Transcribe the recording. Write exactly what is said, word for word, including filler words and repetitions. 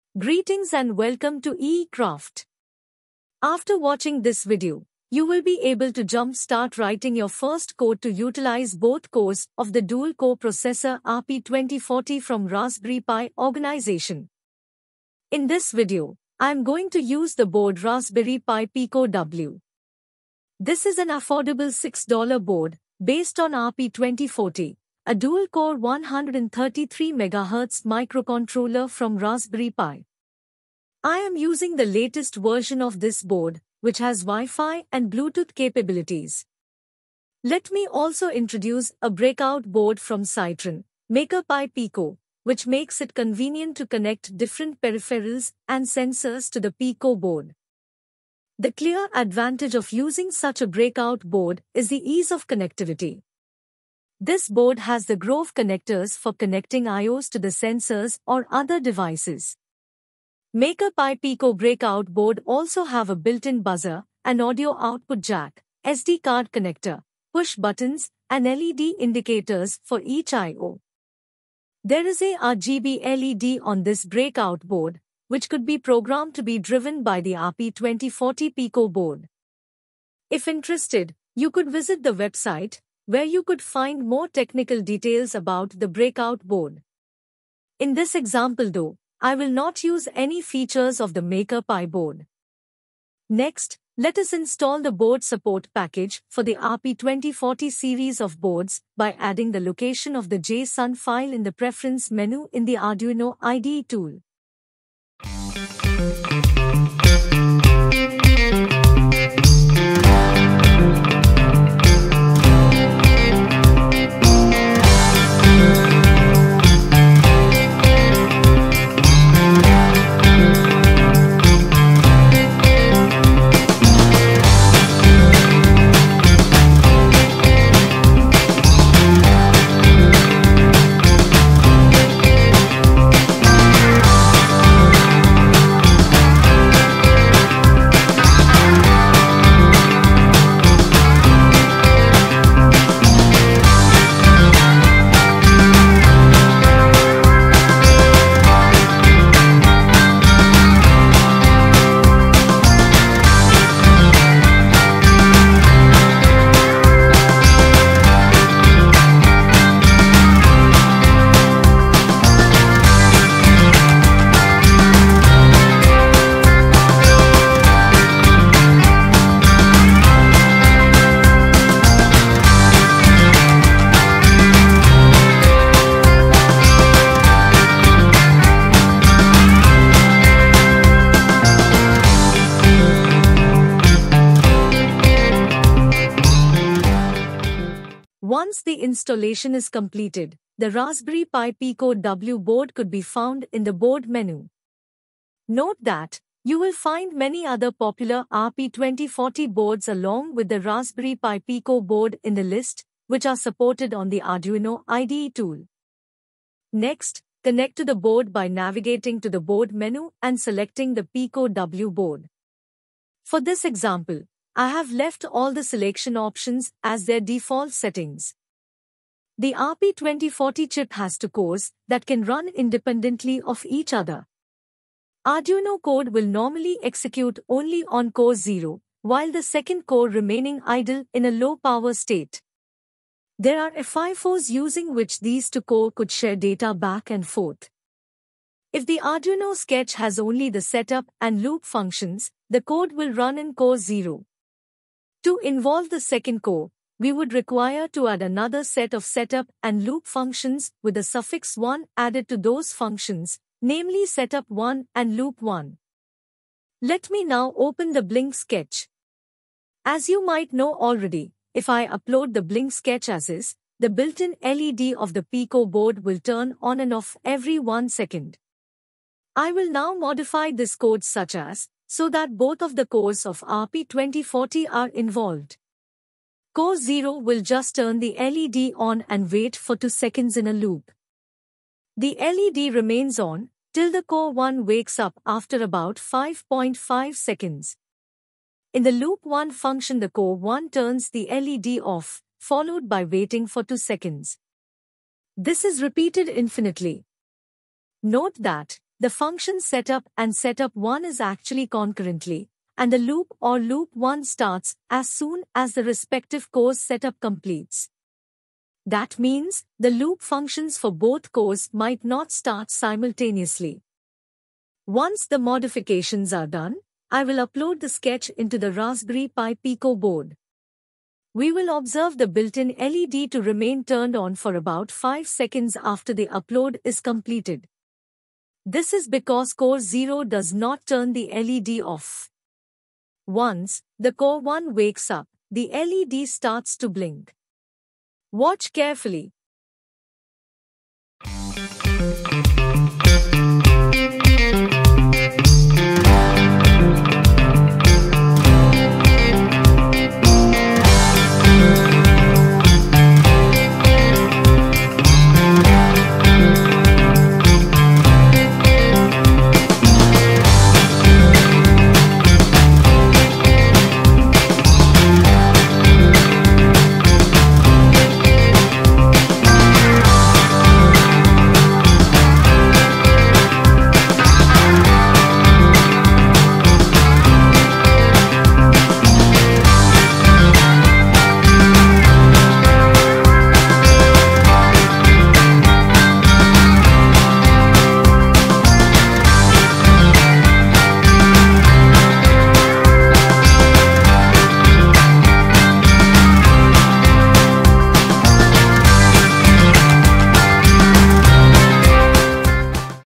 Greetings and welcome to eCraft. After watching this video, you will be able to jump-start writing your first code to utilize both cores of the dual-core processor R P twenty forty from Raspberry Pi organization. In this video, I am going to use the board Raspberry Pi Pico W. This is an affordable six dollar board based on R P twenty forty. A dual-core one hundred thirty-three megahertz microcontroller from Raspberry Pi. I am using the latest version of this board, which has Wi-Fi and Bluetooth capabilities. Let me also introduce a breakout board from Citron, Maker Pi Pico, which makes it convenient to connect different peripherals and sensors to the Pico board. The clear advantage of using such a breakout board is the ease of connectivity. This board has the Grove connectors for connecting I Os to the sensors or other devices. Maker Pi Pico breakout board also have a built-in buzzer, an audio output jack, S D card connector, push buttons, and L E D indicators for each I O. There is a R G B L E D on this breakout board, which could be programmed to be driven by the R P twenty forty Pico board. If interested, you could visit the website, where you could find more technical details about the breakout board. In this example though, I will not use any features of the Maker Pi board. Next, let us install the board support package for the R P twenty forty series of boards by adding the location of the JSON file in the preference menu in the Arduino I D E tool. Once the installation is completed, the Raspberry Pi Pico W board could be found in the board menu. Note that you will find many other popular R P twenty forty boards along with the Raspberry Pi Pico board in the list, which are supported on the Arduino I D E tool. Next, connect to the board by navigating to the board menu and selecting the Pico W board. For this example, I have left all the selection options as their default settings. The R P twenty forty chip has two cores that can run independently of each other. Arduino code will normally execute only on core zero, while the second core remaining idle in a low power state. There are F I F Os using which these two cores could share data back and forth. If the Arduino sketch has only the setup and loop functions, the code will run in core zero. To involve the second core, we would require to add another set of setup and loop functions with the suffix one added to those functions, namely setup one and loop one. Let me now open the Blink sketch. As you might know already, if I upload the Blink sketch as is, the built-in L E D of the Pico board will turn on and off every one second. I will now modify this code such as so that both of the cores of R P twenty forty are involved. Core zero will just turn the L E D on and wait for two seconds in a loop. The L E D remains on till the core one wakes up after about five point five seconds. In the loop one function, the core one turns the L E D off, followed by waiting for two seconds. This is repeated infinitely. Note that the function setup and setup one is actually concurrently, and the loop or loop one starts as soon as the respective core's setup completes. That means the loop functions for both cores might not start simultaneously. Once the modifications are done, I will upload the sketch into the Raspberry Pi Pico board. We will observe the built-in L E D to remain turned on for about five seconds after the upload is completed. This is because core zero does not turn the L E D off. Once the core one wakes up, the L E D starts to blink. Watch carefully,